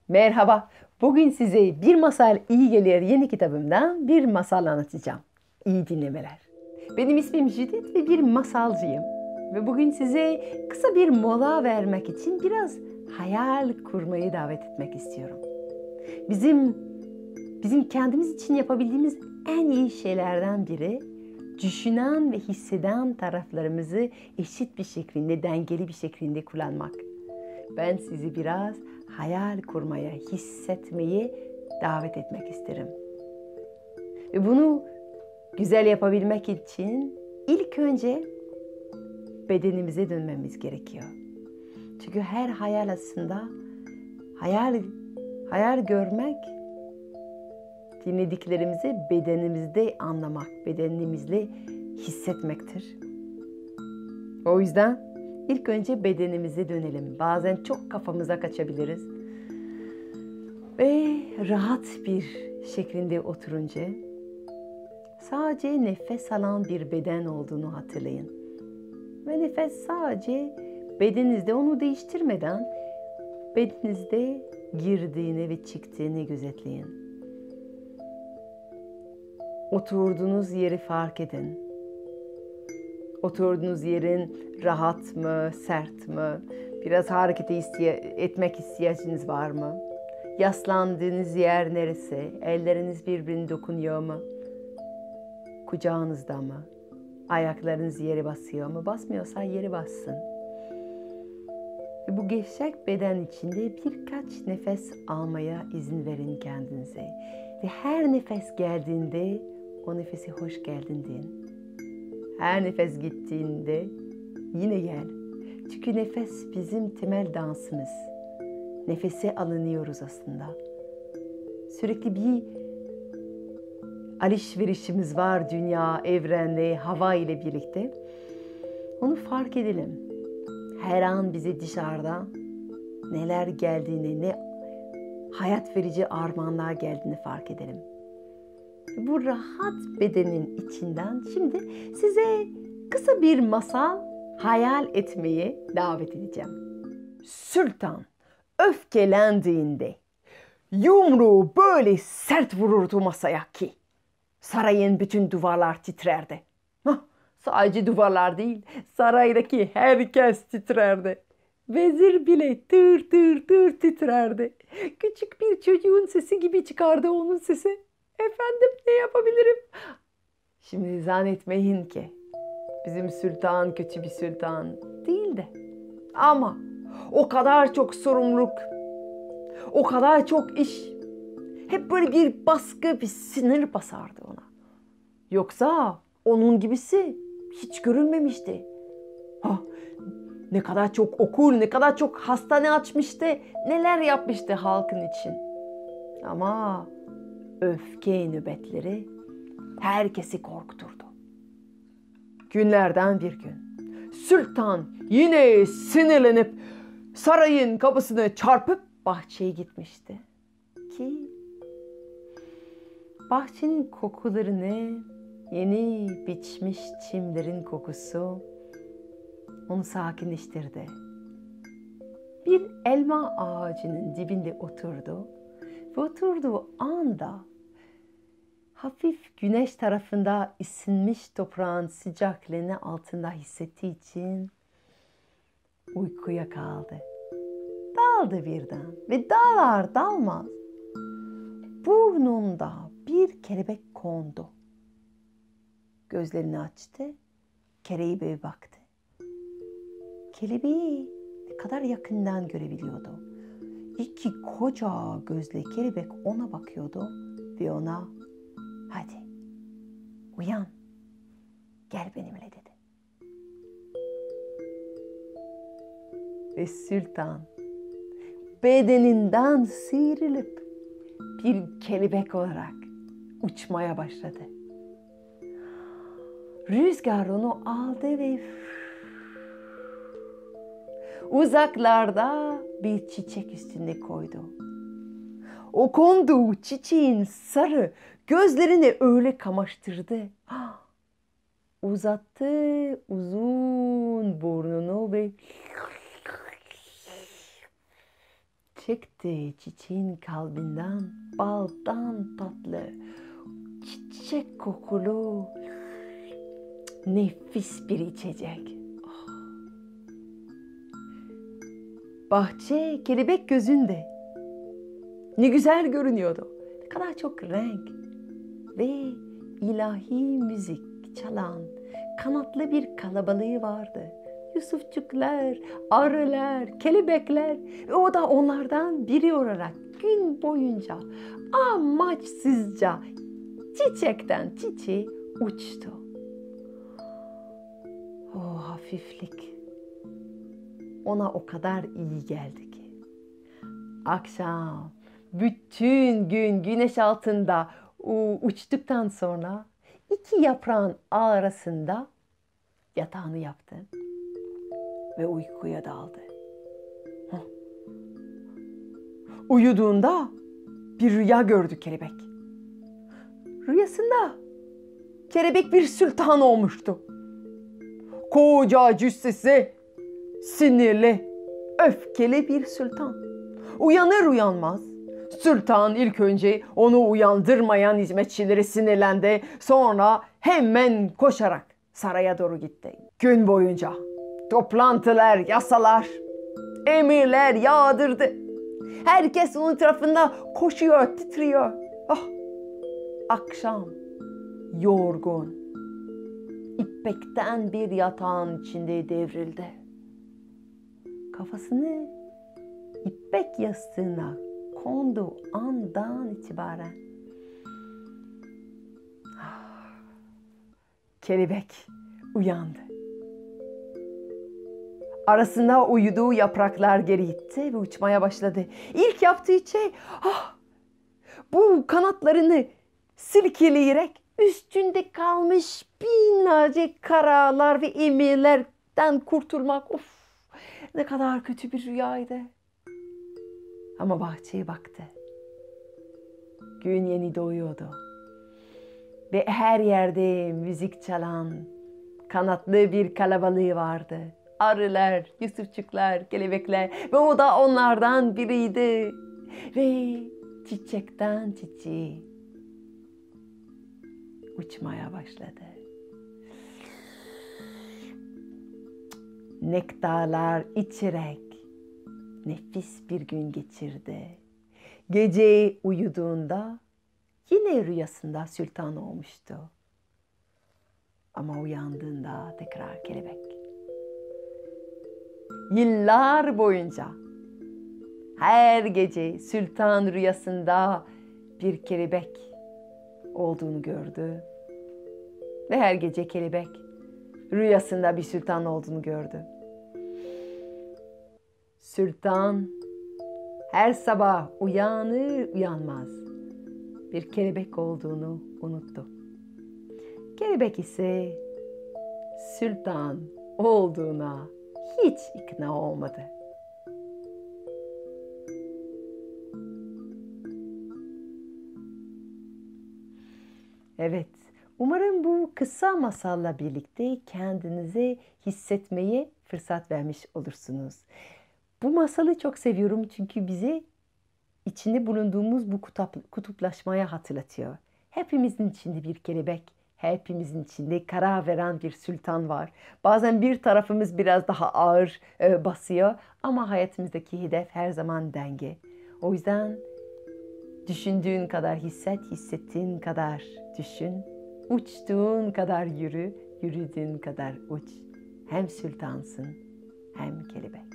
Merhaba. Bugün size Bir Masal İyi Gelir yeni kitabımdan bir masal anlatacağım. İyi dinlemeler. Benim ismim Judith ve bir masalcıyım. Ve bugün size kısa bir mola vermek için biraz hayal kurmayı davet etmek istiyorum. Bizim kendimiz için yapabildiğimiz en iyi şeylerden biri düşünen ve hisseden taraflarımızı eşit bir şekilde, dengeli bir şekilde kullanmak. Ben sizi biraz hayal kurmaya, hissetmeyi davet etmek isterim. Ve bunu güzel yapabilmek için ilk önce bedenimize dönmemiz gerekiyor. Çünkü her hayal aslında hayal görmek, dinlediklerimizi bedenimizde anlamak, bedenimizle hissetmektir. O yüzden ilk önce bedenimize dönelim. Bazen çok kafamıza kaçabiliriz. Ve rahat bir şekilde oturunca sadece nefes alan bir beden olduğunu hatırlayın. Ve nefes sadece bedeninizde, onu değiştirmeden bedeninizde girdiğini ve çıktığını gözetleyin. Oturduğunuz yeri fark edin. Oturduğunuz yerin rahat mı, sert mi? Biraz hareket etmek ihtiyacınız var mı? Yaslandığınız yer neresi? Elleriniz birbirine dokunuyor mu? Kucağınızda mı? Ayaklarınız yere basıyor mu? Basmıyorsa yere bassın. Ve bu gevşek beden içinde birkaç nefes almaya izin verin kendinize. Ve her nefes geldiğinde o nefesi hoş geldin deyin. Her nefes gittiğinde yine gel. Çünkü nefes bizim temel dansımız. Nefese alınıyoruz aslında. Sürekli bir alışverişimiz var dünya, evrenle, hava ile birlikte. Onu fark edelim. Her an bize dışarıda neler geldiğini, ne hayat verici armağanlar geldiğini fark edelim. Bu rahat bedenin içinden şimdi size kısa bir masal hayal etmeyi davet edeceğim. Sultan öfkelendiğinde yumruğu böyle sert vururdu masaya ki sarayın bütün duvarlar titrerdi. Sadece duvarlar değil, saraydaki herkes titrerdi. Vezir bile tır tır tır titrerdi. Küçük bir çocuğun sesi gibi çıkardı onun sesi. Efendim, ne yapabilirim? Şimdi zannetmeyin ki bizim sultan kötü bir sultan değildi. Ama o kadar çok sorumluluk, o kadar çok iş, hep böyle bir baskı, bir sinir basardı ona. Yoksa onun gibisi hiç görülmemişti. Ne kadar çok okul, ne kadar çok hastane açmıştı, neler yapmıştı halkın için. Ama öfke nöbetleri herkesi korkuturdu. Günlerden bir gün sultan yine sinirlenip sarayın kapısını çarpıp bahçeye gitmişti. Ki bahçenin kokularını, yeni biçmiş çimlerin kokusu onu sakinleştirdi. Bir elma ağacının dibinde oturdu ve oturduğu anda hafif güneş tarafında ısınmış toprağın sıcaklığını altında hissettiği için uykuya kaldı. Daldı birden ve dalar dalmaz burnunda bir kelebek kondu. Gözlerini açtı, kelebeğe baktı. Kelebeği ne kadar yakından görebiliyordu. İki koca gözle kelebek ona bakıyordu ve ona "Hadi uyan, gel benimle" dedi. Ve sultan bedeninden sıyrılıp bir kelebek olarak uçmaya başladı. Rüzgar onu aldı ve uzaklarda bir çiçek üstünde koydu. O konduğu çiçeğin sarı gözlerini öyle kamaştırdı. Uzattı uzun burnunu ve çıktı çiçeğin kalbinden, baldan tatlı, çiçek kokulu, nefis bir içecek. Bahçe kelebek gözünde. Ne güzel görünüyordu. Ne kadar çok renk ve ilahi müzik çalan kanatlı bir kalabalığı vardı. Yusufçuklar, arılar, kelebekler ve o da onlardan biri olarak gün boyunca amaçsızca çiçekten çiçeğe uçtu. O hafiflik ona o kadar iyi geldi ki. Akşam bütün gün güneş altında uçtuktan sonra iki yaprağın arasında yatağını yaptı ve uykuya daldı. Uyuduğunda bir rüya gördü kelebek. Rüyasında kelebek bir sultan olmuştu. Koca cüssesi, sinirli, öfkeli bir sultan. Uyanır uyanmaz sultan ilk önce onu uyandırmayan hizmetçileri sinirlendi. Sonra hemen koşarak saraya doğru gitti. Gün boyunca toplantılar, yasalar, emirler yağdırdı. Herkes onun tarafında koşuyor, titriyor. Akşam yorgun, ipekten bir yatağın içinde devrildi. Kafasını ipek yastığına kondu andan itibaren kelebek uyandı. Arasında uyuduğu yapraklar geri gitti ve uçmaya başladı. İlk yaptığı şey bu kanatlarını silkeleyerek üstünde kalmış binlerce karalar ve emirlerden kurtulmak. Ne kadar kötü bir rüyaydı. Ama bahçeye baktı. Gün yeni doğuyordu. Ve her yerde müzik çalan kanatlı bir kalabalığı vardı. Arılar, yusufçuklar, kelebekler ve o da onlardan biriydi. Ve çiçekten çiçeğe uçmaya başladı. Nektarlar içerek nefis bir gün geçirdi. Gece uyuduğunda yine rüyasında sultan olmuştu. Ama uyandığında tekrar kelebek. Yıllar boyunca her gece sultan rüyasında bir kelebek olduğunu gördü. Ve her gece kelebek rüyasında bir sultan olduğunu gördü. Sultan her sabah uyanır uyanmaz bir kelebek olduğunu unuttu. Kelebek ise sultan olduğuna hiç ikna olmadı. Evet, umarım bu kısa masalla birlikte kendinize hissetmeye fırsat vermiş olursunuz. Bu masalı çok seviyorum çünkü bize içinde bulunduğumuz bu kutuplaşmaya hatırlatıyor. Hepimizin içinde bir kelebek, hepimizin içinde karar veren bir sultan var. Bazen bir tarafımız biraz daha ağır basıyor ama hayatımızdaki hedef her zaman denge. O yüzden düşündüğün kadar hisset, hissettiğin kadar düşün. Uçtuğun kadar yürü, yürüdüğün kadar uç. Hem sultansın hem kelebek.